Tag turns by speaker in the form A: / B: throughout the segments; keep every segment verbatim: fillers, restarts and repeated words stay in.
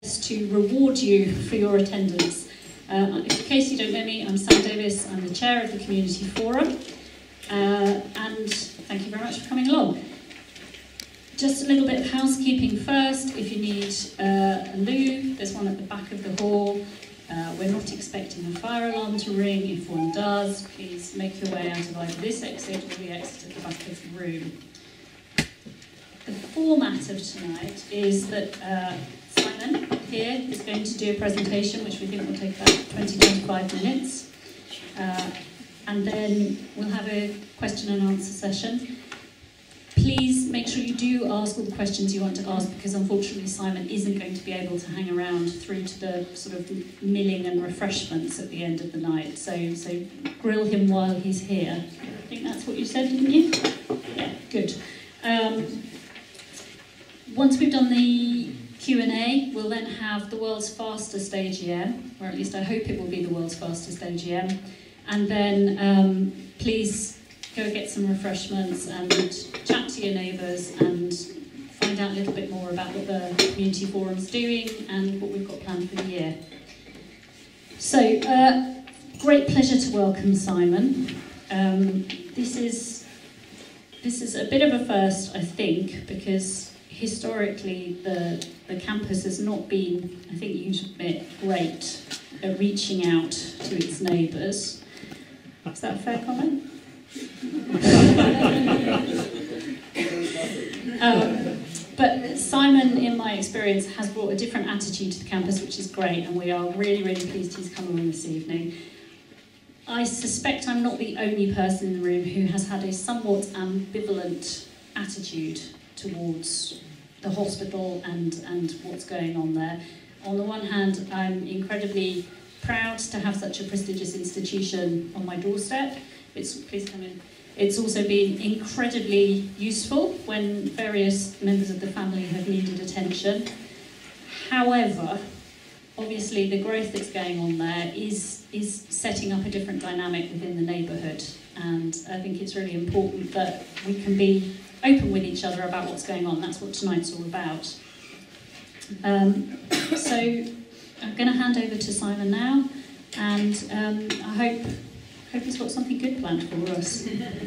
A: to reward you for your attendance. Uh, in case you don't know me, I'm Tom Davies, I'm the chair of the Community Forum, uh, and thank you very much for coming along. Just a little bit of housekeeping first. If you need uh, a loo, there's one at the back of the hall. Uh, we're not expecting a fire alarm to ring. If one does, please make your way out of either this exit or the exit at the back of the room. The format of tonight is that uh, Simon here is going to do a presentation which we think will take about twenty to twenty-five minutes, uh, and then we'll have a question and answer session. Please make sure you do ask all the questions you want to ask, because unfortunately Simon isn't going to be able to hang around through to the sort of milling and refreshments at the end of the night, so, so grill him while he's here. I think that's what you said, didn't you? Yeah, good. Um, once we've done the Q and A, we'll then have the world's fastest A G M, or at least I hope it will be the world's fastest A G M, and then um, please go get some refreshments and chat to your neighbours and find out a little bit more about what the Community Forum's doing and what we've got planned for the year. So, uh, great pleasure to welcome Simon. Um, this is this is a bit of a first, I think, because historically the the campus has not been, I think you'd admit, great at reaching out to its neighbours. Is that a fair comment? um, but Simon, in my experience, has brought a different attitude to the campus, which is great, and we are really, really pleased he's come along this evening. I suspect I'm not the only person in the room who has had a somewhat ambivalent attitude towards the hospital and, and what's going on there. On the one hand, I'm incredibly proud to have such a prestigious institution on my doorstep. It's, please come in. It's also been incredibly useful when various members of the family have needed attention. However, obviously the growth that's going on there is, is setting up a different dynamic within the neighbourhood, and I think it's really important that we can be open with each other about what's going on. That's what tonight's all about. Um, so I'm going to hand over to Simon now, and um, I hope hope he's got something good planned for us.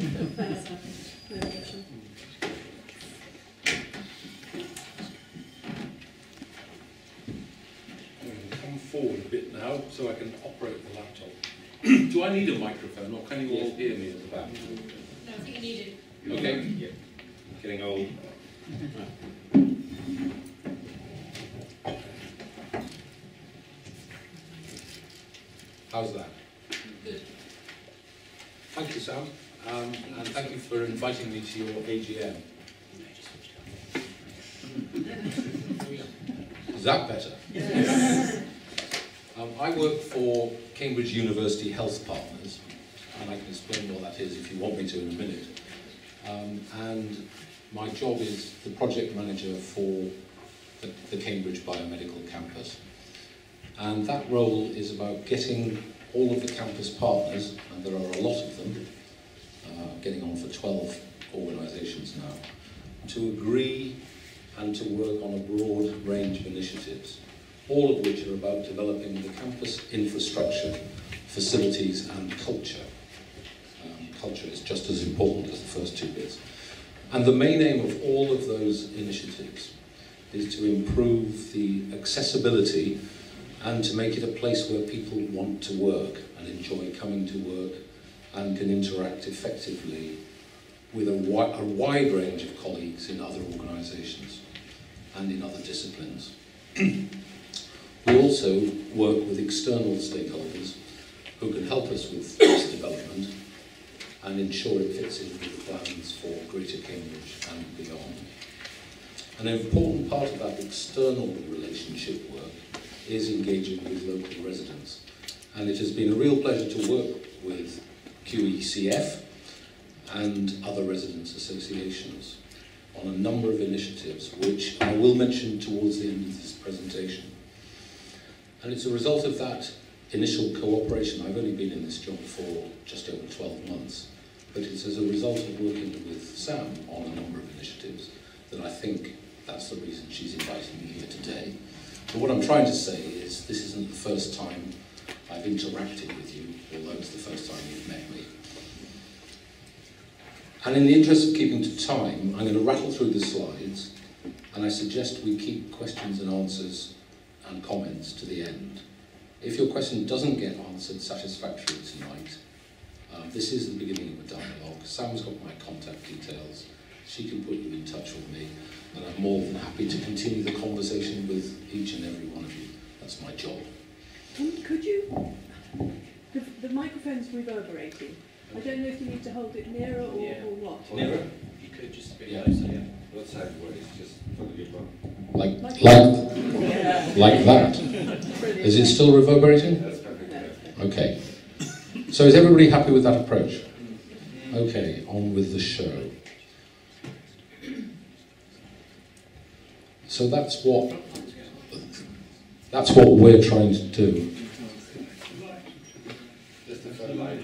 B: Come forward a bit now so I can operate the laptop. Do I need a microphone, or can you all hear me at the back?
A: No, I think you need it.
B: Okay. Yeah. Getting old. How's that?
A: Good.
B: Thank you, Sam, um, and thank you for inviting me to your A G M. Is that better? Yes. um, I work for Cambridge University Health Partners, and I can explain what that is if you want me to in a minute. Um, and my job is the project manager for the, the Cambridge Biomedical Campus. And that role is about getting all of the campus partners, and there are a lot of them, uh, getting on for twelve organisations now, to agree and to work on a broad range of initiatives, all of which are about developing the campus infrastructure, facilities and culture. Um, culture is just as important as the first two bits. And the main aim of all of those initiatives is to improve the accessibility and to make it a place where people want to work and enjoy coming to work and can interact effectively with a, wi a wide range of colleagues in other organisations and in other disciplines. We also work with external stakeholders who can help us with this development and ensure it fits in with the plans for Greater Cambridge and beyond. An important part of that external relationship work is engaging with local residents. And it has been a real pleasure to work with Q E C F and other residents' associations on a number of initiatives, which I will mention towards the end of this presentation. And it's a result of that initial cooperation. I've only been in this job for just over twelve months, but it's as a result of working with Sam on a number of initiatives that I think that's the reason she's inviting me here today. But what I'm trying to say is this isn't the first time I've interacted with you, although it's the first time you've met me. And in the interest of keeping to time, I'm going to rattle through the slides, and I suggest we keep questions and answers and comments to the end. If your question doesn't get answered satisfactorily tonight, um, this is the beginning of a dialogue. Sam's got my contact details. She can put you in touch with me, and I'm more than happy to continue the conversation with each and every one of you. That's my job.
C: Could you... The, the microphone's reverberating. I don't know if you need to hold it nearer or,
D: yeah.
C: or what.
D: Nearer. You could just be
B: Yeah.
D: closer, yeah.
E: What side way? It's just follow your bum.
B: Like,
C: Like-
B: like,
C: Yeah.
B: like that.
C: Brilliant.
B: Is it still reverberating?
E: That's perfect. Yeah.
B: Okay. So is everybody happy with that approach? Okay, on with the show. So that's what that's what we're trying to do.
E: Just a further line.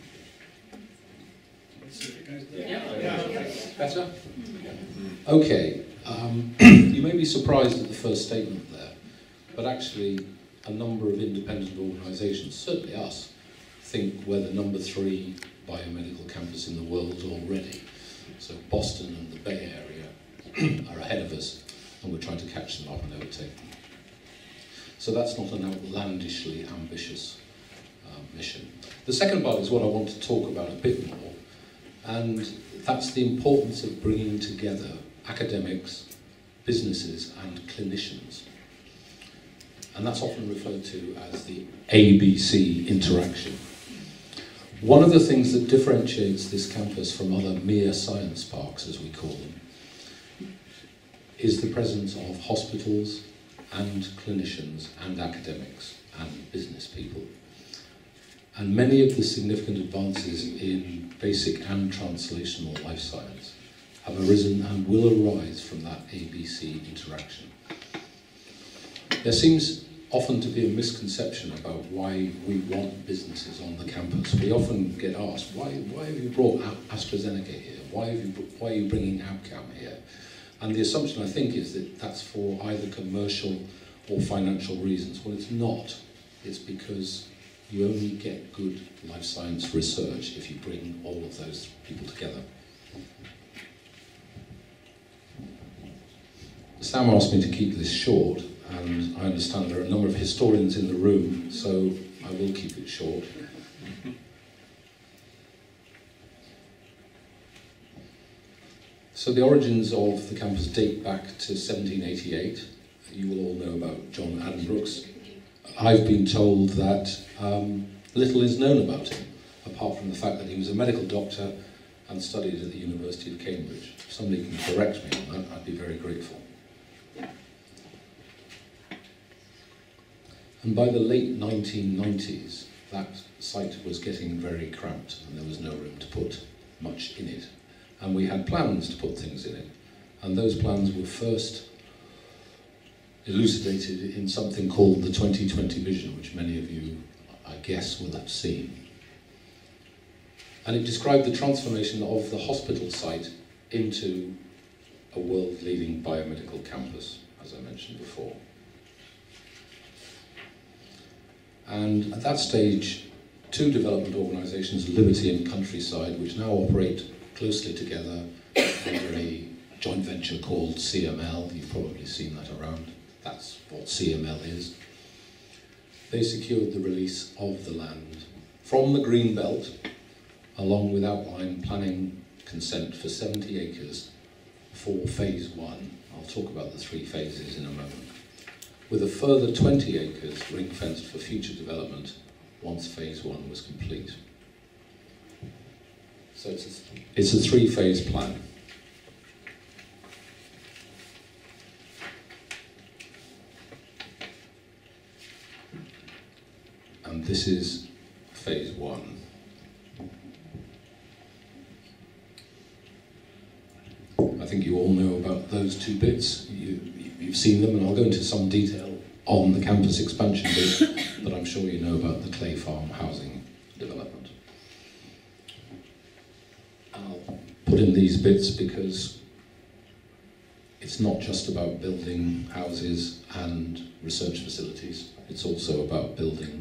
B: Better? Okay. Um, you may be surprised at the first statement there, but actually a number of independent organisations, certainly us, think we're the number three biomedical campus in the world already. So Boston and the Bay Area are ahead of us, and we're trying to catch them up and overtake them. So that's not an outlandishly ambitious uh, mission. The second part is what I want to talk about a bit more, and that's the importance of bringing together academics, businesses and clinicians. And that's often referred to as the A B C interaction. One of the things that differentiates this campus from other mere science parks, as we call them, is the presence of hospitals and clinicians and academics and business people. And many of the significant advances in basic and translational life science have arisen and will arise from that A B C interaction. There seems often to be a misconception about why we want businesses on the campus. We often get asked, why, why have you brought AstraZeneca here? Why, have you, why are you bringing Outcome here? And the assumption, I think, is that that's for either commercial or financial reasons. Well, it's not. It's because you only get good life science research if you bring all of those people together. Sam asked me to keep this short, and I understand there are a number of historians in the room, so I will keep it short. So the origins of the campus date back to seventeen eighty-eight. You will all know about John Addenbrooke's. I've been told that um, little is known about him, apart from the fact that he was a medical doctor and studied at the University of Cambridge. If somebody can correct me on that, I'd be very grateful. And by the late nineteen nineties, that site was getting very cramped and there was no room to put much in it. And we had plans to put things in it. And those plans were first elucidated in something called the twenty twenty vision, which many of you, I guess, will have seen. And it described the transformation of the hospital site into a world-leading biomedical campus, as I mentioned before. And at that stage, two development organisations, Liberty and Countryside, which now operate closely together under a joint venture called C M L, you've probably seen that around, that's what C M L is. They secured the release of the land from the green belt, along with outline planning consent for seventy acres for phase one. I'll talk about the three phases in a moment. With a further twenty acres ring-fenced for future development once phase one was complete. So it's a, it's a three-phase plan. And this is phase one. I think you all know about those two bits. You, you've seen them, and I'll go into some detail on the campus expansion bit, but I'm sure you know about the Clay Farm housing development. I'll put in these bits because it's not just about building houses and research facilities, it's also about building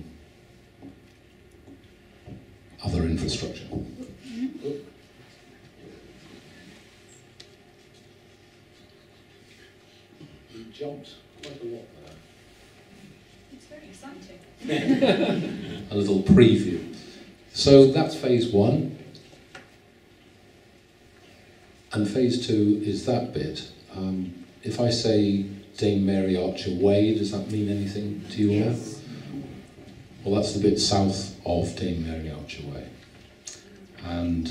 B: other infrastructure.
A: Mm-hmm.
B: You jumped quite a lot there.
A: It's very exciting.
B: A little preview. So that's phase one. And phase two is that bit. Um, if I say Dame Mary Archer Way, does that mean anything to you all?
C: Yes.
B: Well, that's the bit south of Dame Mary Archer Way. And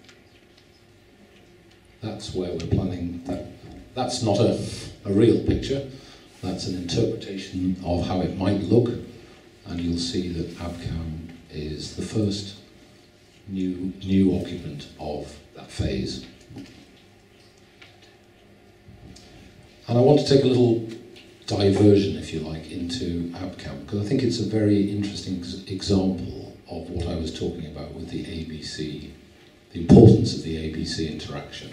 B: that's where we're planning. That, that's not a, a real picture. That's an interpretation of how it might look. And you'll see that Abcam is the first new, new occupant of that phase. And I want to take a little diversion, if you like, into Abcam, because I think it's a very interesting ex example of what I was talking about with the A B C, the importance of the A B C interaction.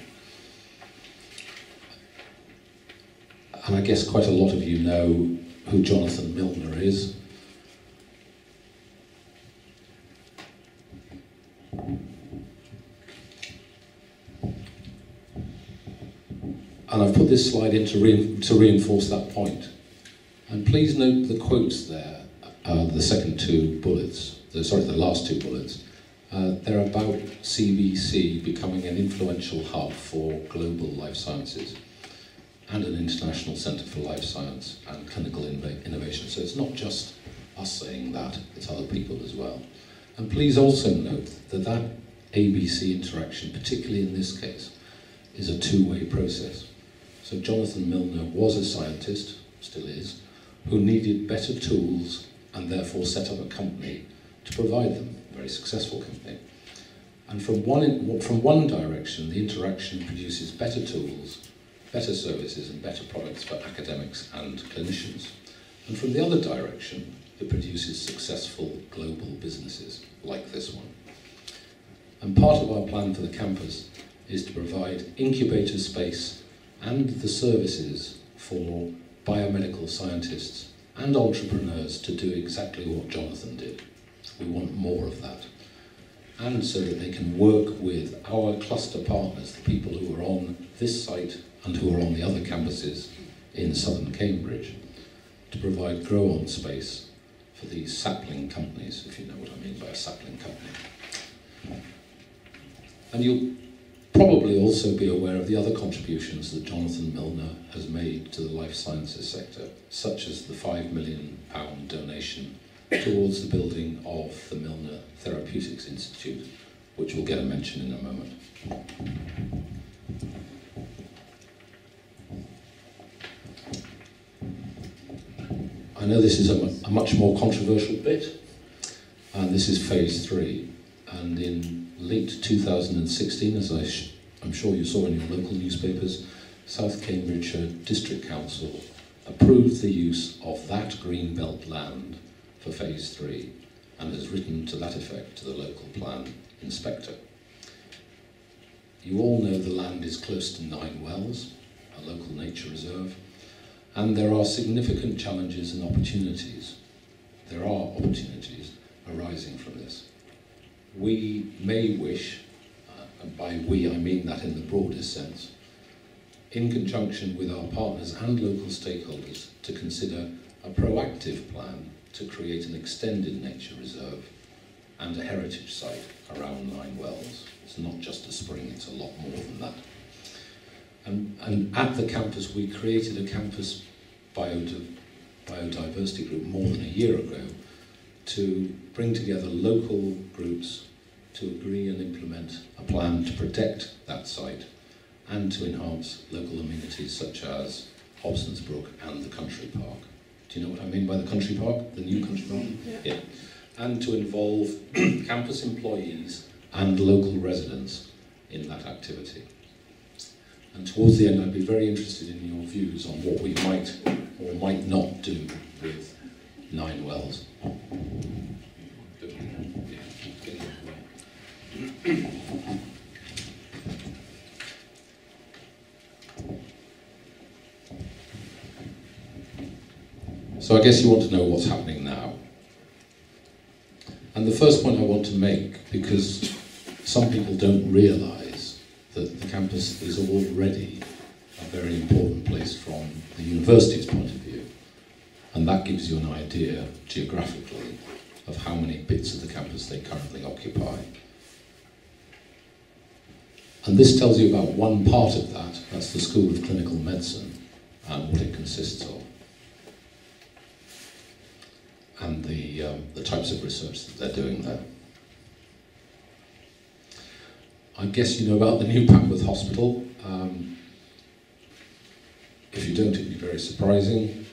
B: And I guess quite a lot of you know who Jonathan Milner is. And I've put this slide in to, re to reinforce that point. And please note the quotes there, uh, the second two bullets, the, sorry, the last two bullets. Uh, they're about C B C becoming an influential hub for global life sciences and an international centre for life science and clinical innovation. So it's not just us saying that, it's other people as well. And please also note that that A B C interaction, particularly in this case, is a two-way process. So Jonathan Milner was a scientist, still is, who needed better tools and therefore set up a company to provide them, a very successful company. And from one, from one direction, the interaction produces better tools, better services and better products for academics and clinicians. And from the other direction, it produces successful global businesses like this one. And part of our plan for the campus is to provide incubator space and the services for biomedical scientists and entrepreneurs to do exactly what Jonathan did. We want more of that. And so that they can work with our cluster partners, the people who are on this site and who are on the other campuses in southern Cambridge, to provide grow-on space for these sapling companies, if you know what I mean by a sapling company. And you'll probably also be aware of the other contributions that Jonathan Milner has made to the life sciences sector, such as the five million pound donation towards the building of the Milner Therapeutics Institute, which will get a mention in a moment. I know this is a, a much more controversial bit, and this is phase three. And in late two thousand sixteen, as I sh I'm sure you saw in your local newspapers, South Cambridgeshire District Council approved the use of that green belt land for phase three and has written to that effect to the local plan inspector. You all know the land is close to Nine Wells, a local nature reserve, and there are significant challenges and opportunities. There are opportunities arising from this. We may wish, uh, and by we I mean that in the broadest sense, in conjunction with our partners and local stakeholders, to consider a proactive plan to create an extended nature reserve and a heritage site around Nine Wells. It's not just a spring, it's a lot more than that. And, and at the campus, we created a campus biodi biodiversity group more than a year ago to bring together local groups to agree and implement a plan to protect that site and to enhance local amenities such as Hobson's Brook and the Country Park. Do you know what I mean by the Country Park? The new Country Park? Yeah. Yeah. And to involve campus employees and local residents in that activity. And towards the end, I'd be very interested in your views on what we might or might not do with Nine Wells. I guess you want to know what's happening now. And the first point I want to make, because some people don't realise that the campus is already a very important place from the university's point of view. And that gives you an idea, geographically, of how many bits of the campus they currently occupy. And this tells you about one part of that, that's the School of Clinical Medicine, and what it consists of. And the, um, the types of research that they're doing there. I guess you know about the new Papworth Hospital. Um, if you don't, it'd be very surprising.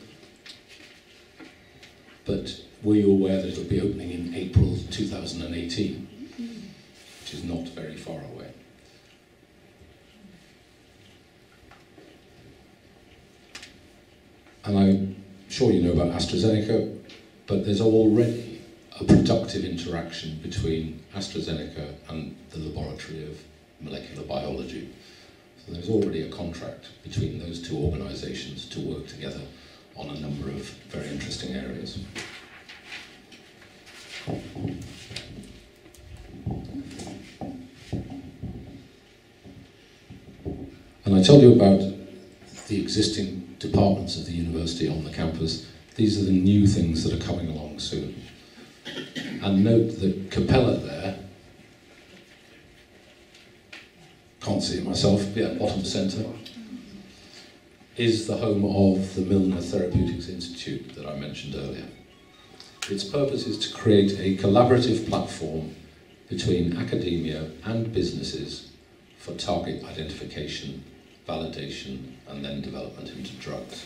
B: But were you aware that it'll be opening in April two thousand eighteen, which is not very far away? And I'm sure you know about AstraZeneca, but there's already a productive interaction between AstraZeneca and the Laboratory of Molecular Biology. So there's already a contract between those two organisations to work together on a number of very interesting areas. And I told you about the existing departments of the university on the campus. These are the new things that are coming along soon. And note that Capella there, can't see it myself, yeah, bottom centre, is the home of the Milner Therapeutics Institute that I mentioned earlier. Its purpose is to create a collaborative platform between academia and businesses for target identification, validation, and then development into drugs.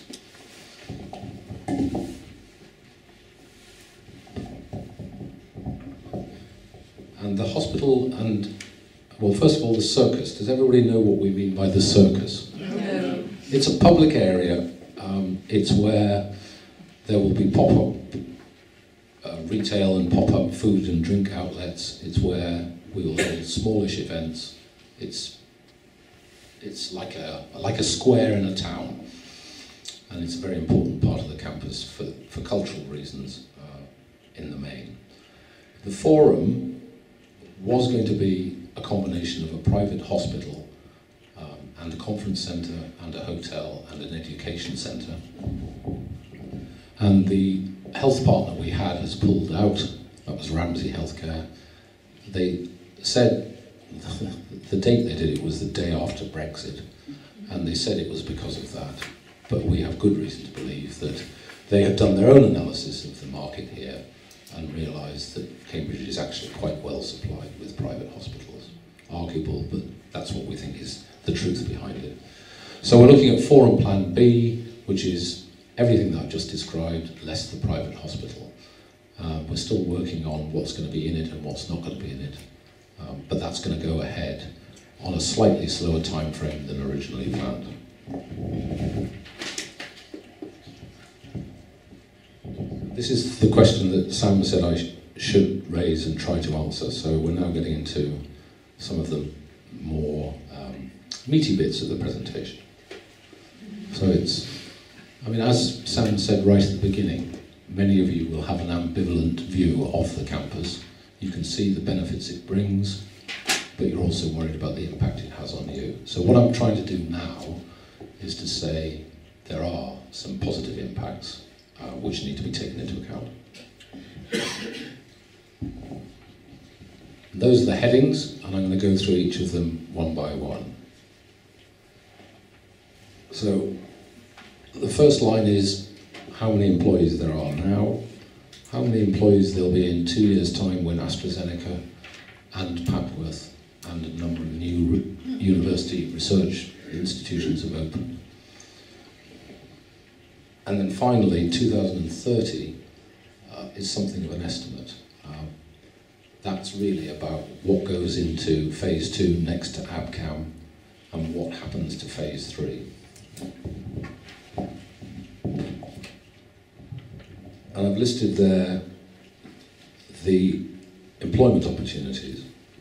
B: And the hospital and, well, first of all, the circus. Does everybody know what we mean by the circus?
C: No.
B: It's a public area. Um, it's where there will be pop-up uh, retail and pop-up food and drink outlets. It's where we will hold smallish events. It's it's like a like a square in a town, and it's a very important part of the campus for for cultural reasons uh, in the main. The forum was going to be a combination of a private hospital um, and a conference centre and a hotel and an education centre. And the health partner we had has pulled out. That was Ramsay Healthcare. They said the date they did it was the day after Brexit, and they said it was because of that. But we have good reason to believe that they had done their own analysis of the market here and realised that Cambridge is actually quite well supplied with private hospitals. Arguable, but that's what we think is the truth behind it. So we're looking at Forum Plan B, which is everything that I've just described, less the private hospital. Uh, we're still working on what's going to be in it and what's not going to be in it. Um, but that's going to go ahead on a slightly slower time frame than originally planned. This is the question that Sam said I sh should raise and try to answer, so we're now getting into some of the more um, meaty bits of the presentation. So it's, I mean, as Sam said right at the beginning, many of you will have an ambivalent view of the campus. You can see the benefits it brings, but you're also worried about the impact it has on you. So what I'm trying to do now is to say there are some positive impacts uh, which need to be taken into account. And those are the headings, and I'm going to go through each of them one by one. So the first line is how many employees there are now, how many employees there'll be in two years' time when AstraZeneca and Papworth and a number of new university research institutions have opened. And then finally, two thousand thirty uh, is something of an estimate. Um, that's really about what goes into phase two next to ABCAM and what happens to phase three. And I've listed there the employment opportunities.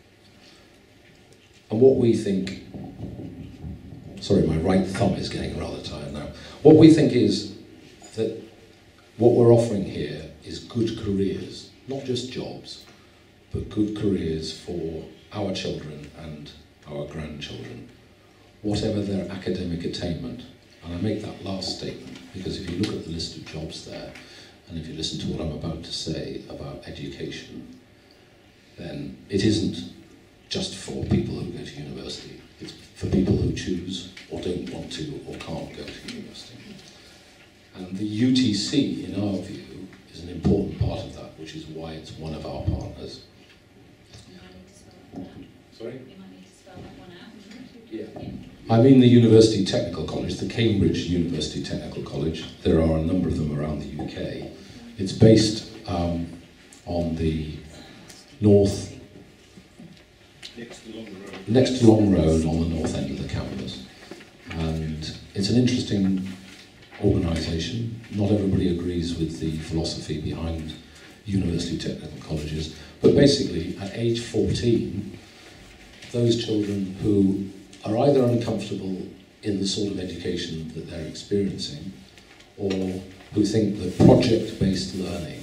B: And what we think, sorry, my right thumb is getting rather tired now. What we think is that what we're offering here is good careers, not just jobs, but good careers for our children and our grandchildren, whatever their academic attainment. And I make that last statement because if you look at the list of jobs there, and if you listen to what I'm about to say about education, then it isn't just for people who go to university. It's for people who choose or don't want to or can't go to university. And the U T C, in our view, is an important part of that, which is why it's one of our partners.
A: You might need to spell that one out.
B: Sorry?
A: You might need to spell that one out.
B: Yeah. I mean the University Technical College, the Cambridge University Technical College. There are a number of them around the U K. It's based um, on the north,
E: Next to Long Road.
B: next to Long Road on the north end of the campus. And it's an interesting organisation. Not everybody agrees with the philosophy behind university technical colleges, but basically at age fourteen, those children who are either uncomfortable in the sort of education that they're experiencing, or who think that project-based learning,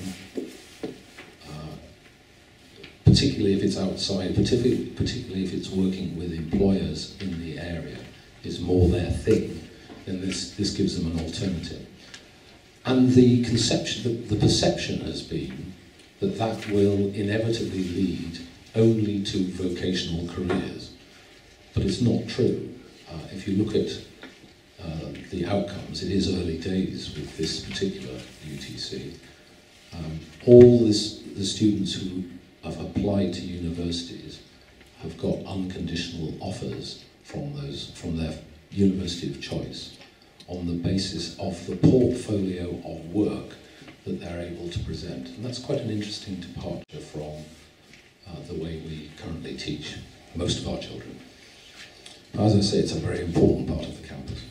B: uh, particularly if it's outside, particularly, particularly if it's working with employers in the area, is more their thing, then this, this gives them an alternative. And the conception, the, the perception has been that that will inevitably lead only to vocational careers. But it's not true. Uh, if you look at uh, the outcomes, it is early days with this particular U T C. Um, all this, the students who have applied to universities have got unconditional offers from those from their university of choice on the basis of the portfolio of work that they're able to present. And that's quite an interesting departure from uh, the way we currently teach most of our children. As I say, it's a very important part of the campus.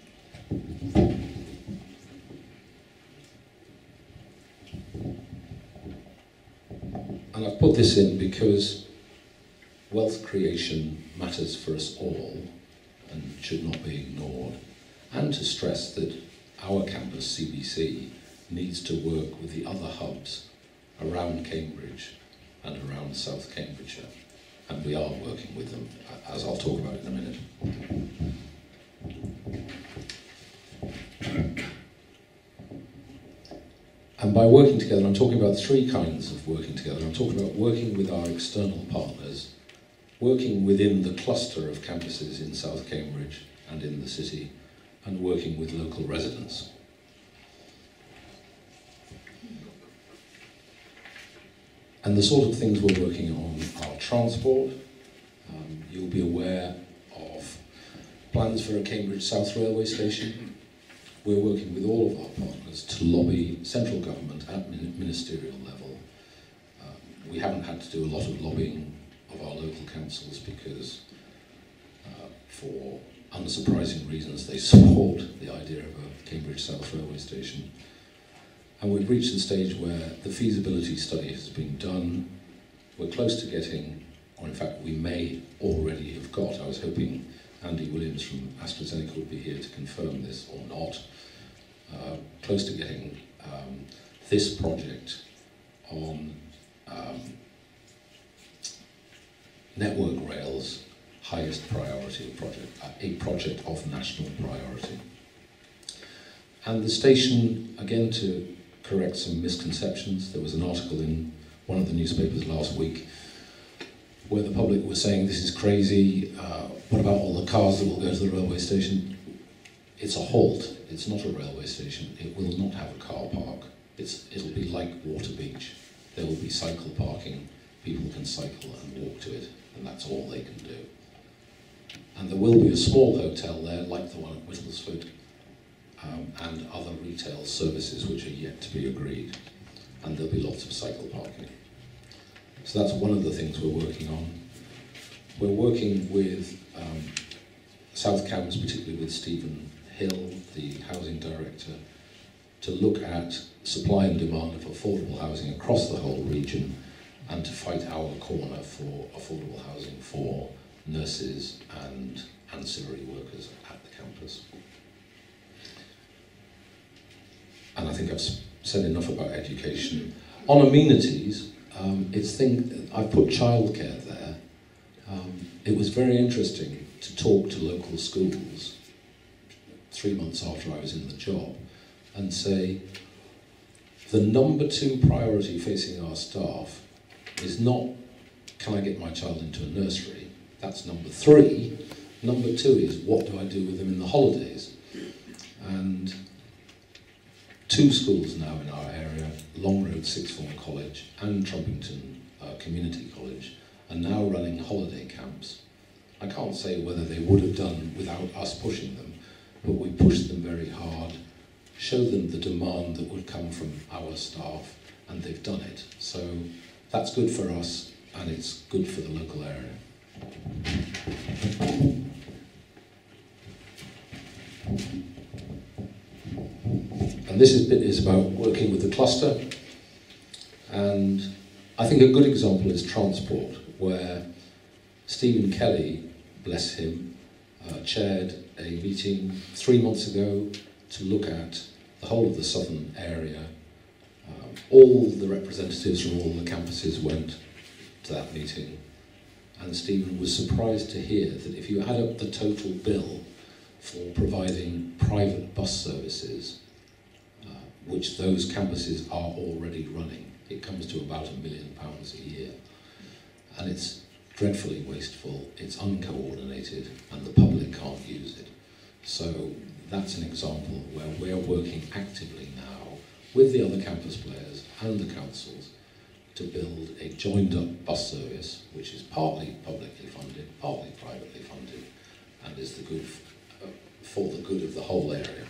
B: And I've put this in because wealth creation matters for us all and should not be ignored. And to stress that our campus, C B C, needs to work with the other hubs around Cambridge and around South Cambridgeshire. And we are working with them, as I'll talk about in a minute. And by working together, I'm talking about three kinds of working together. I'm talking about working with our external partners, working within the cluster of campuses in South Cambridge and in the city, and working with local residents. And the sort of things we're working on are transport. Um, you'll be aware of plans for a Cambridge South Railway Station. We're working with all of our partners to lobby central government at ministerial level. Um, we haven't had to do a lot of lobbying of our local councils because, uh, for unsurprising reasons, they support the idea of a Cambridge South Railway Station. And we've reached the stage where the feasibility study has been done. We're close to getting, or in fact we may already have got, I was hoping Andy Williams from AstraZeneca would be here to confirm this or not, uh, close to getting um, this project on um, Network Rail's highest priority project, uh, a project of national priority. And the station, again to correct some misconceptions, there was an article in one of the newspapers last week where the public was saying this is crazy, uh, what about all the cars that will go to the railway station? It's a halt, it's not a railway station, it will not have a car park, it's, it'll be like Water Beach. There will be cycle parking, people can cycle and walk to it, and that's all they can do. And there will be a small hotel there, like the one at Whittlesford, um, and other retail services which are yet to be agreed. And there'll be lots of cycle parking. So that's one of the things we're working on. We're working with um, South Cambs, particularly with Stephen Hill, the housing director, to look at supply and demand of affordable housing across the whole region and to fight our corner for affordable housing for nurses and ancillary workers at the campus. And I think I've said enough about education. On amenities, um, it's thing, I've put childcare there. Um, it was very interesting to talk to local schools three months after I was in the job and say, the number two priority facing our staff is not, can I get my child into a nursery? That's number three. Number two is, what do I do with them in the holidays? And two schools now in our area, Long Road Sixth Form College and Trumpington uh, Community College, are now running holiday camps. I can't say whether they would have done without us pushing them, but we pushed them very hard, showed them the demand that would come from our staff, and they've done it. So that's good for us, and it's good for the local area. And this is, bit is about working with the cluster, and I think a good example is transport, where Stephen Kelly, bless him, uh, chaired a meeting three months ago to look at the whole of the southern area. Um, all the representatives from all the campuses went to that meeting, and Stephen was surprised to hear that if you add up the total bill for providing private bus services, uh, which those campuses are already running, it comes to about a million pounds a year. And it's dreadfully wasteful, it's uncoordinated, and the public can't use it. So that's an example where we're working actively now with the other campus players and the councils to build a joined-up bus service, which is partly publicly funded, partly privately funded, and is the good uh, for the good of the whole area.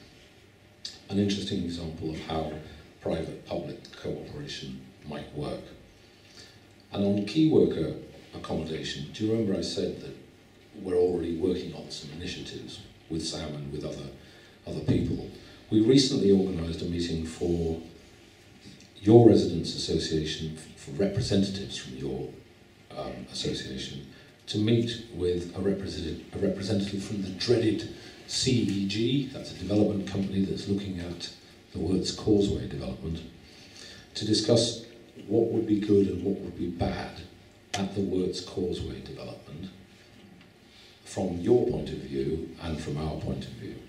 B: An interesting example of how private-public cooperation might work. And on key worker accommodation, do you remember I said that we're already working on some initiatives with Sam and with other, other people? We recently organised a meeting for your Residents Association, for representatives from your um, association, to meet with a representative, a representative from the dreaded C E G, that's a development company that's looking at the Worts Causeway development, to discuss what would be good and what would be bad at the Worts Causeway development from your point of view and from our point of view.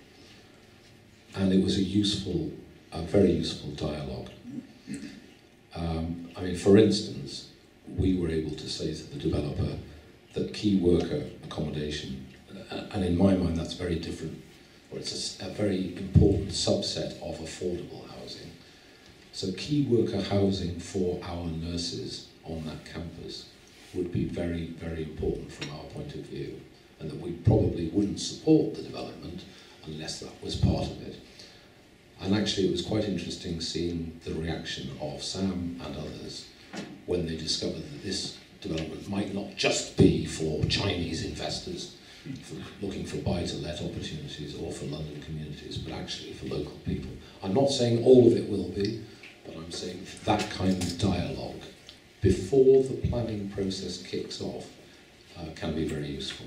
B: And it was a useful, a very useful dialogue. Um, I mean, for instance, we were able to say to the developer that key worker accommodation, and in my mind that's very different, or it's a, a very important subset of affordable housing. So key worker housing for our nurses on that campus would be very, very important from our point of view, and that we probably wouldn't support the development unless that was part of it. And actually it was quite interesting seeing the reaction of Sam and others when they discovered that this development might not just be for Chinese investors for looking for buy-to-let opportunities or for London communities, but actually for local people. I'm not saying all of it will be, but I'm saying that kind of dialogue before the planning process kicks off uh, can be very useful.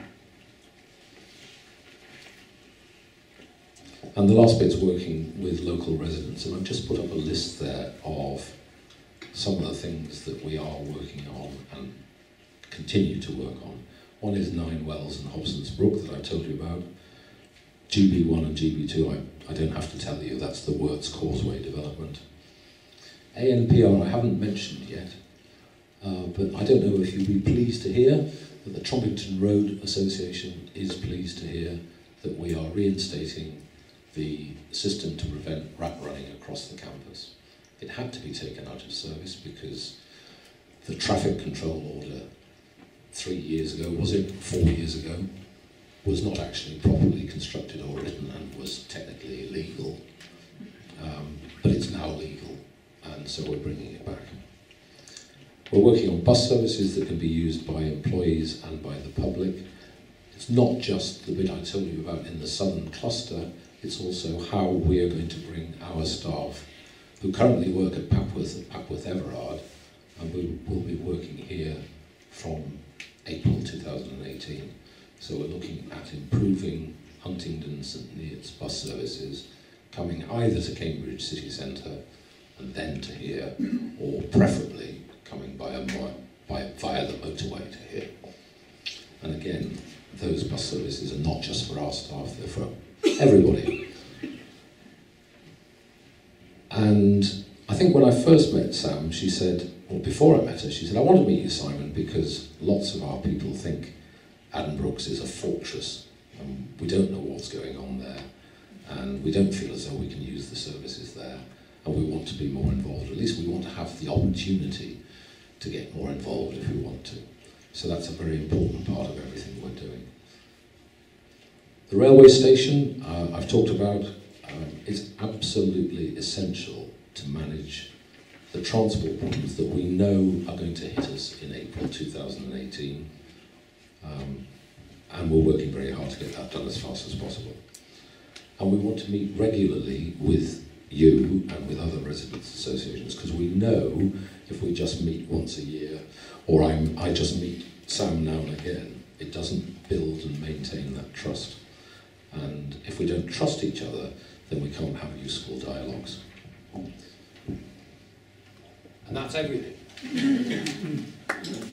B: And the last bit's working with local residents, and I've just put up a list there of some of the things that we are working on and continue to work on. One is Nine Wells and Hobson's Brook that I told you about. G B one and G B two, I, I don't have to tell you, that's the Worts Causeway development. A N P R I haven't mentioned yet, uh, but I don't know if you'll be pleased to hear that the Trumpington Road Association is pleased to hear that we are reinstating the system to prevent rat running across the campus. It had to be taken out of service because the traffic control order three years ago, was it four years ago, was not actually properly constructed or written and was technically illegal. Um, but it's now legal, and so we're bringing it back. We're working on bus services that can be used by employees and by the public. It's not just the bit I told you about in the southern cluster, it's also how we are going to bring our staff, who currently work at Papworth at Papworth Everard, and we will be working here from April two thousand eighteen. So we're looking at improving Huntingdon St Neots bus services coming either to Cambridge city centre and then to here, or preferably coming by a by, via the motorway to here. And again, those bus services are not just for our staff, they're for everybody. And I think when I first met Sam, she said, well, before I met her, she said, I want to meet you, Simon, because lots of our people think Addenbrooke's is a fortress, and we don't know what's going on there, and we don't feel as though we can use the services there, and we want to be more involved. At least we want to have the opportunity to get more involved if we want to. So that's a very important part of everything we're doing. The railway station, uh, I've talked about, um, it's absolutely essential to manage the transport problems that we know are going to hit us in April two thousand eighteen. Um, and we're working very hard to get that done as fast as possible. And we want to meet regularly with you and with other residents' associations, because we know if we just meet once a year, or I'm, I just meet Sam now and again, it doesn't build and maintain that trust. And if we don't trust each other, then we can't have useful dialogues. And that's everything.